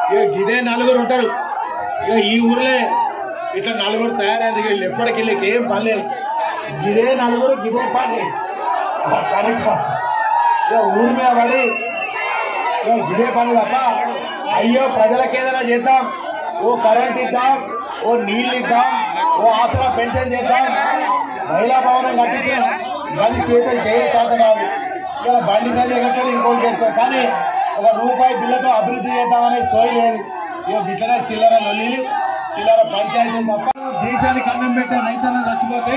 ఇదే నలుగురు ఉంటారు ఈ ఊర్లే ఇట్లా నలుగురు తయారైంది వీళ్ళు ఎప్పటికి వీళ్ళకి ఏం పని లేదు ఇదే నలుగురు ఇదే పని కనుక ఊరి మీద పడి ఇదే పని తప్ప అయ్యో ప్రజలకు ఏదైనా చేద్దాం ఓ కరెంట్ ఇద్దాం ఓ నీళ్ళు ఇద్దాం ఓ ఆసరా పెన్షన్ చేద్దాం మహిళా భవనం కట్టించాం అది చేత కాదు ఇలా బండి సంజయ్ కట్టారు ఇంకోటి కట్టారు కానీ ఒక రూపాయి బిల్లుతో అభివృద్ధి చేద్దామనే సోయి లేదు ఇట్లనే చిల్లర లొల్లీలు చిల్లర పంచాయతీలు తప్ప దేశానికి అన్నం పెట్టే రైతన్న చచ్చిపోతే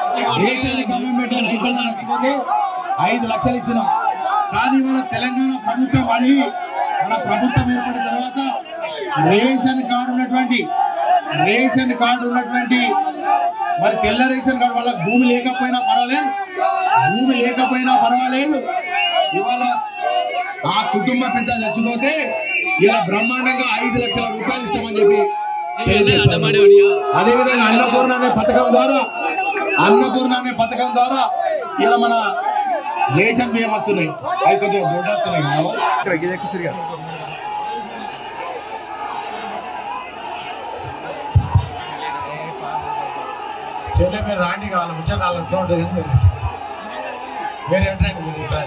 5 లక్షలు ఇచ్చినాం కానీ మన తెలంగాణ ప్రభుత్వం మళ్ళీ మన ప్రభుత్వం ఏర్పడిన తర్వాత రేషన్ కార్డు ఉన్నటువంటి మరి తెల్ల రేషన్ కార్డు వాళ్ళకి భూమి లేకపోయినా పర్వాలేదు ఇవాళ ఆ కుటుంబ పెద్ద చచ్చిపోతే ఇలా బ్రహ్మాండంగా 5 లక్షల రూపాయలు ఇస్తామని చెప్పి అదేవిధంగా అన్నపూర్ణ అనే పథకం ద్వారా ఇలా మన రేషన్ బియ్యం వస్తున్నాయి అవి కొద్దిగా దొడ్డొస్తున్నాయి చెల్లె మీరు రాండి కావాలి ముచ్చటాలతో ఉంటుంది మీరు ఏంటండి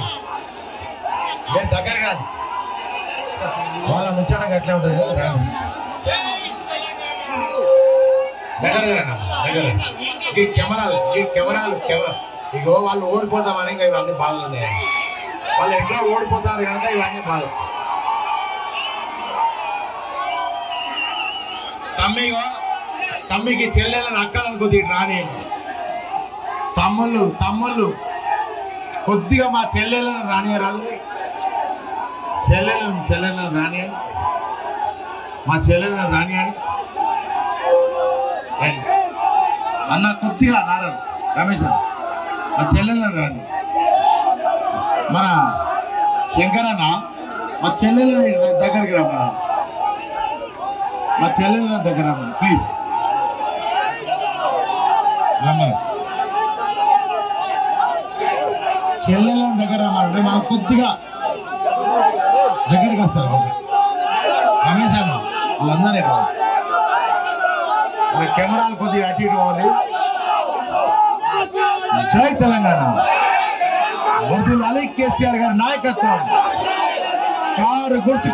మీరు దగ్గరికి రండి వాళ్ళ ముచ్చటగా ఎట్లా ఉంటుంది దగ్గర ఈ కెమెరాలు ఇగో వాళ్ళు ఓడిపోతామని ఇంకా ఇవన్నీ బాధలు ఉన్నాయి వాళ్ళు ఎట్లా ఓడిపోతారు కనుక ఇవన్నీ బాధలు తమ్మికి చెల్లెలను అక్కలను కొద్దిగా రాని తమ్ముళ్ళు కొద్దిగా మా చెల్లెలను రానియరాదు చెల్లెలను రానియని మా చెల్లెలను రానియని అన్న కొద్దిగా నారాయణ రమేష్ అన్న మా చెల్లెలను రాని మన శంకరన్న మా చెల్లెలను దగ్గరికి రమ్మన్నా మా చెల్లెలను దగ్గర రమ్మని ప్లీజ్ రమ్మని చెల్లెలను దగ్గర రమ్మంటే మనం కొద్దిగా దగ్గరికి వస్తారు రమేష్ అన్న వాళ్ళందరూ కెమెరాలు కొద్దిగా అటు ఇటు పోవాలి జై తెలంగాణ వర్ధిల్లాలి కేసీఆర్ గారి నాయకత్వం కారు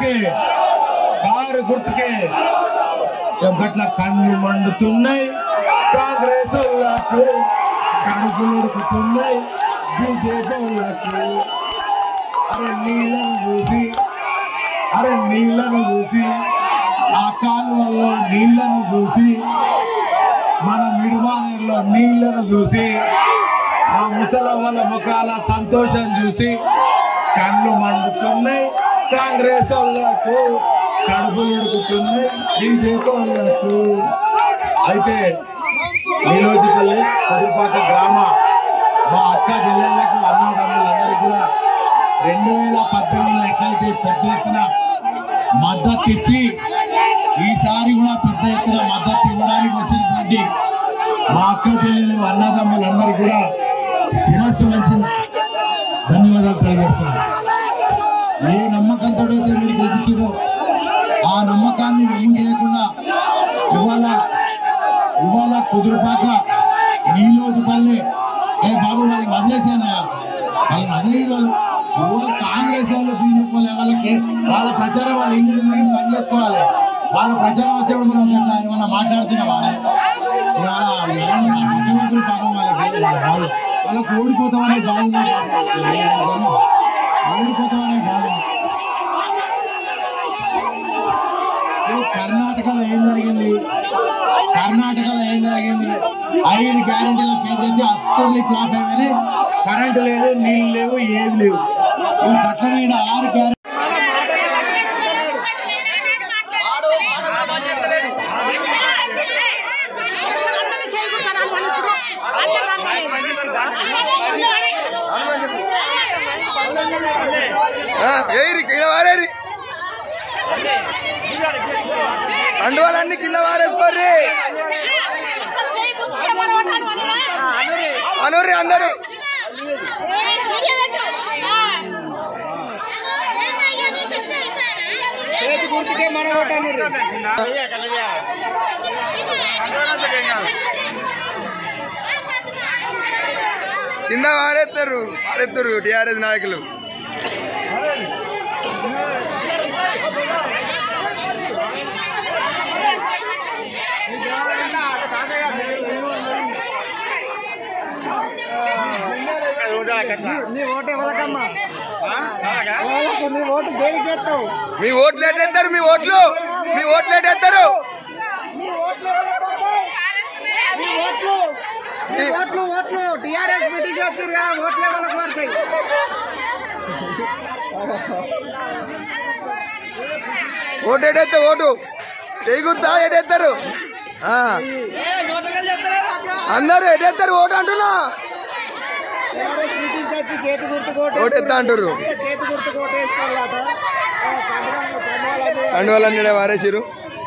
గుర్తుకే గట్ల కళ్ళు మండుతున్నాయి కాంగ్రెస్ వాళ్ళకు కడుపులు ఉడుకుతున్నాయి బీజేపీ వాళ్ళకు నీళ్ళను చూసి ఆ కాలువల్లో నీళ్లను చూసి మన మిడుమానేరులో నీళ్లను చూసి ఆ ముసలవ్వల ముఖాల సంతోషం చూసి కళ్ళు మండుతున్నాయి కాంగ్రెస్ వాళ్ళకు కడుపులు ఉడుకుతున్నాయి బీజేపీ వాళ్ళకు అయితే నీలోజిపల్లి కొద్దిపాక గ్రామ మా అక్క జిల్లాలకు అన్నదమ్ములందరికీ కూడా 2018లో ఎట్లయితే పెద్ద ఎత్తున మద్దతు ఇచ్చి ఈసారి కూడా పెద్ద ఎత్తున మద్దతు ఇవ్వడానికి వచ్చినటువంటి మా అక్క చెల్లెలు అన్నదమ్ములందరికీ కూడా శిరస్సు వంచి ధన్యవాదాలు తెలియజేస్తున్నాను. ఏ నమ్మకంతో అయితే మీరు గెలిపించారో ఆ నమ్మకాన్ని వెమ్ము చేయకుండా ఇవాళ కుదురుపాక నీలోజుపల్లి బాబు వాళ్ళని వదిలేసాను వాళ్ళని వదిలేదు కాంగ్రెస్ వాళ్ళు బీజేపీ వాళ్ళకి వాళ్ళ ప్రచారం వాళ్ళ ఇంటి పని చేసుకోవాలి. వాళ్ళ ప్రచారం వచ్చేప్పుడు మనం ఇట్లా ఏమన్నా మాట్లాడుతున్నామా ముఖ్యమంత్రులు పాపం వాళ్ళకి ఓడిపోతామనే బాగుంది కర్ణాటకలో ఏం జరిగింది 5 గ్యారెంటీల పేజెంట్ అత్తర్లీ క్లాప్ అయ్యామని కరెంటు లేదు నీళ్ళు లేవు ఏది లేవు ఈ పట్ల మీద 6 గ్యారెంటీ అండువాలన్నీ కింద వారేసుకోర్రి అనుర్రి అందరూ చేతి గుర్తుకే మన ఓటు అన్నారు. కింద వారెత్తారు టిఆర్ఎస్ నాయకులు. నీ ఓటు ఎవరికమ్మా? నీ ఓటు దేనికి వేస్తావు? మీ ఓట్లు ఎట్టేస్తారు? మీ ఓట్లు ఎట్టేస్తారు? ఓట్లు టిఆర్ఎస్ మీటింగ్ వచ్చారు, ఓట్లు ఎవరికి పడతాయి? ఓటు ఎట్టేస్తే ఓటు చేయకూడదా? ఎట్టేస్తారు అందరూ ఎట్టేస్తారు ఓటు అంటున్నా. చేతి గుర్తు ఓటు ఎత్తా అంటారు. చేతి గుర్తు కోట వేసుకోవాలట. కండువాలన్నీ వారేసిరు.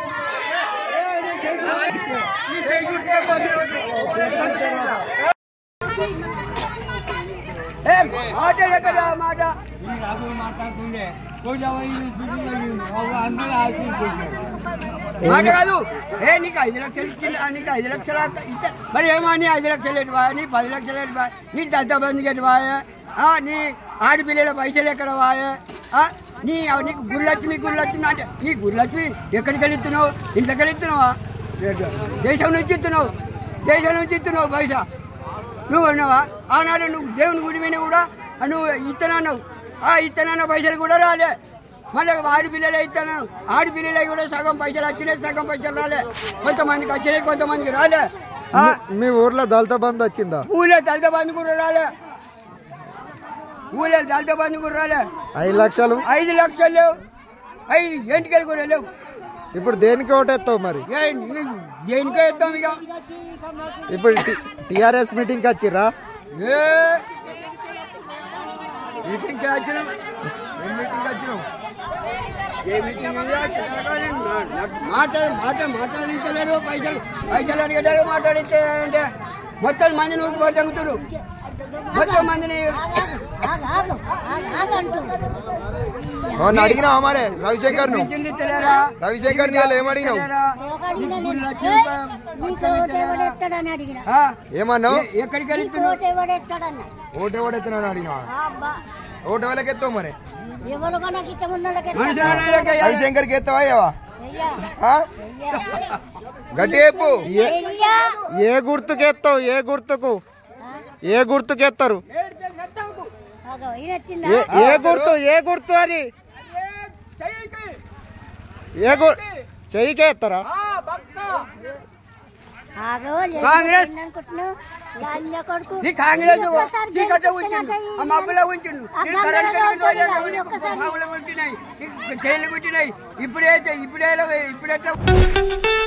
మాట కాదు. నీకు 5 లక్షలు ఇచ్చిందా? నీకు 5 లక్షలు ఇచ్చా మరి ఏమో నీ 5 లక్షలు ఎటువా, నీ 10 లక్షలు ఎటువా, నీ దత్తబందికి ఎటువాయే, నీ ఆడపిల్లల పైసలు ఎక్కడ వాయే, నీకు గురులక్ష్మి అంటే నీ గురులక్ష్మి ఎక్కడికి వెళ్తున్నావు? ఇంట్లోకి వెళ్తున్నావా? దేశం నుంచి ఇస్తున్నావు పైసా. నువ్వు అన్నావా? ఆనాడు నువ్వు దేవుని గుడి మీద కూడా నువ్వు ఇత్తనన్నావు. ఇత్తనన్న పైసలు కూడా రాలే. మళ్ళీ ఆడపిల్లలే ఇస్తాను, ఆడపిల్లలే కూడా సగం పైసలు వచ్చినాయి, సగం పైసలు రాలే. కొంతమందికి వచ్చినాయి, కొంతమందికి రాలే. మీ ఊర్లో దళిత బంధు వచ్చిందా? ఊళ్ళో దళిత బంధు కూడా రాలే. 5 లక్షలు 5 లక్షలు లేవు. 5 ఎంటికలు కూడా లేవు. ఇప్పుడు దేనికి ఓటేస్తావు మరి? దేనికో ఇద్దాం ఇక. ఇప్పుడు టిఆర్ఎస్ మీటింగ్ కి వచ్చిర్రా? మీటింగ్ వచ్చినాం. మాట్లాడించలేరు. పైసలు అడిగేటారు, మాట్లాడితే అంటే మొత్తం మంది నువ్వు తగ్గుతున్నారు. మొత్తం మందిని అడిగినావా మరి రవిశంకర్ ను? రవిశంకర్ ని ఏమడిగినావు? ఏమన్నావు? ఎక్కడికి వెళ్తున్నావు? ఓటు ఎవడెత్తున్నాను అడిగినావా? ఓటు ఎవరికి ఎత్తావు మరి? రవిశంకర్ కి ఎత్తావా? గట్టి చెప్పు. ఏ గుర్తుకు ఎత్తావు? ఏ గుర్తుకు ఎత్తారు? ఏ గుర్తు అది? చెయ్యికే ఎత్తారా? కాంగ్రెస్ మబ్బులో ఉంచిండు. ఇప్పుడే